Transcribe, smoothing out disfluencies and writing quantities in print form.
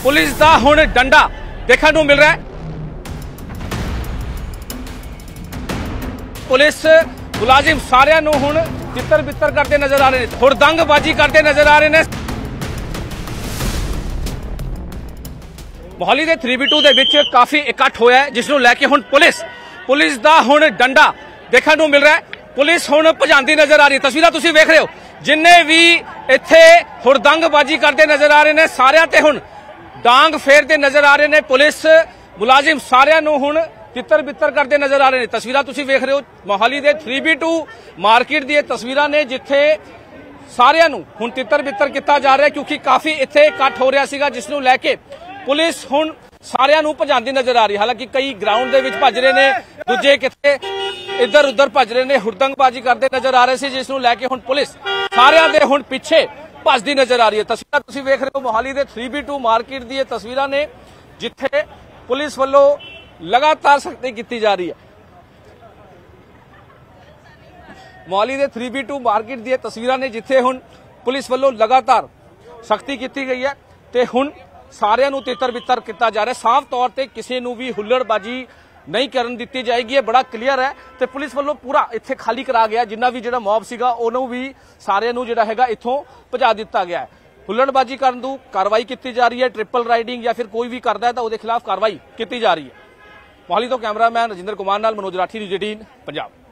Police का हुण डंडा देखने को मिल रहा है। पुलिस मुलाजिम सारिਆਂ ਨੂੰ ਹੁਣ तितर बितर करते नजर आ रहे हैं, हुड़दंगबाजी करते नजर आ रहे हैं। मोहाली के 3B2 ਦੇ ਵਿੱਚ काफी इकट्ठ होया है, जिस ਨੂੰ ਲੈ ਕੇ ਹੁਣ पुलिस ਦਾ ਹੁਣ डंडा देखने को मिल रहा है। पुलिस ਹੁਣ ਭਜਾਂਦੀ नजर आ रही है। तस्वीरां ਤੁਸੀਂ ਵੇਖ ਰਹੇ ਹੋ, जिन्ने भी ਇੱਥੇ हुड़दंगबाजी करते नजर आ रहे हैं सारिਆਂ ਤੇ ਹੁਣ डांग फेरते नजर आ रहे हैं। पुलिस मुलाजिम सारिਆਂ ਨੂੰ ਹੁਣ तितर बितर करते नजर आ रहे हैं। तस्वीरां तुसीं वेख रहे हो, मोहाली के 3B2 मार्केट दी तस्वीरां ने, जिथे सारिਆਂ ਨੂੰ ਹੁਣ तितर बितर किया जा रहा है, क्योंकि काफी इत्थे इकट्ठ हो रहा सीगा, जिस ਨੂੰ ਲੈ ਕੇ पुलिस ਹੁਣ सारिਆਂ ਨੂੰ ਭਜਾਂਦੀ नजर आ रही है। हालांकि कई ग्राउंड ਦੇ ਵਿੱਚ ਭੱਜ ਰਹੇ ਨੇ, दूजे किथे इधर उधर भੱਜ ਰਹੇ ਨੇ, हुड़दंगबाजी करते नजर आ रहे सी, जिस ਨੂੰ ਲੈ ਕੇ ਹੁਣ पुलिस सारिਆਂ ਦੇ ਹੁਣ ਪਿੱਛੇ ਭੱਜਦੀ नजर आ रही है। तस्वीरां तुसीं वेख रहे हो, मोहाली के 3B2 मार्केट दी तस्वीरां ने, जिथे पुलिस ਵੱਲੋਂ लगातार सख्ती की जा रही है। मोहाली के 3B2 मार्केट दी तस्वीरां ने, जिथे हुण पुलिस वालों लगातार सख्ती की गई है ते हुण सारिਆਂ ਨੂੰ तितर बितर किया जा रहा है। साफ तौर पर किसी ਨੂੰ भी हुल्लड़बाजी नहीं करन दी जाएगी, बड़ा क्लीयर है। तो पुलिस वालों पूरा इत्थे खाली करा गया, जिन्ना भी जिहड़ा मॉब सीगा उहनूं भी सारिਆਂ ਨੂੰ जिहड़ा हैगा इत्थों भजा दिता गया है। हुल्लड़बाजी करन दी कार्रवाई की जा रही है, ट्रिपल राइडिंग या फिर कोई भी करता है तो उसके खिलाफ कार्रवाई की जा रही है। मोहाली तो कैमरामैन राजिंदर कुमार नाल मनोज राठी, न्यूज़ 18 पंजाब।